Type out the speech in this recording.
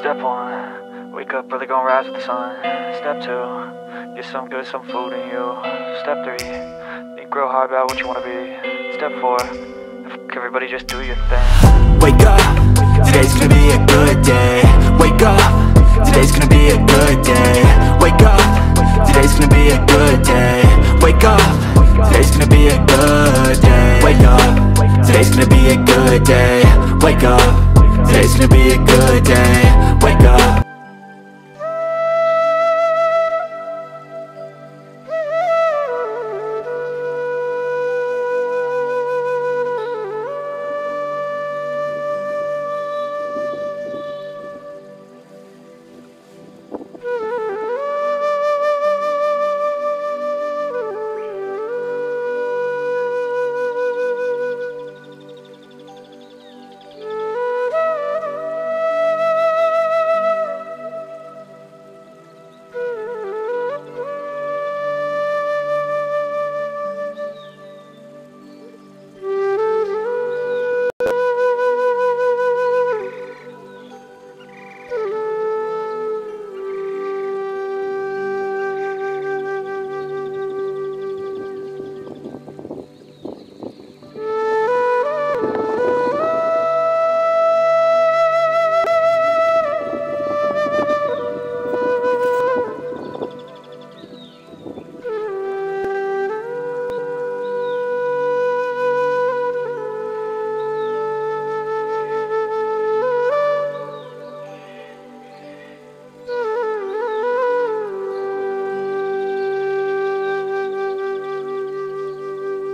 Step 1, wake up early, gonna rise with the sun. Step 2, get some good, some food in you. Step 3, think real hard about what you wanna be. Step 4, fuck everybody, just do your thing. Wake up, today's gonna be a good day. Wake up, today's gonna be a good day. Wake up, today's gonna be a good day. Wake up, today's gonna be a good day. Wake up, today's gonna be a good day. Wake up, today's gonna be a good day.